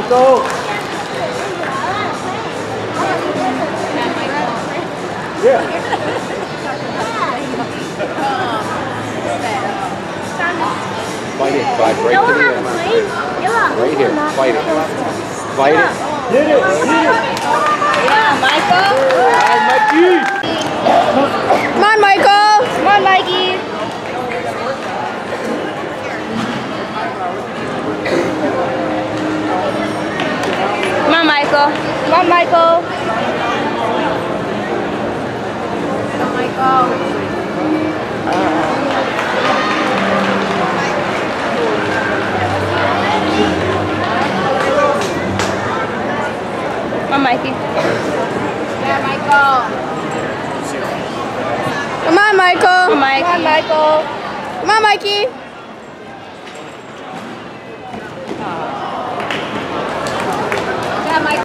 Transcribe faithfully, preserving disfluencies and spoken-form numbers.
Michael. Yeah. Fight it, Bud. Right to the end. Right here. Fight it. Fight it. Hit it. Hit it. Yeah, Michael. All right, Mikey. Come on, Michael. Come on, Mikey. Come on, Michael. Come on, Michael. Come on, Michael. Come on, Mikey. Yeah, Michael. Come on, Michael. Come on, Michael. Come on, Mikey. Come on, Mikey.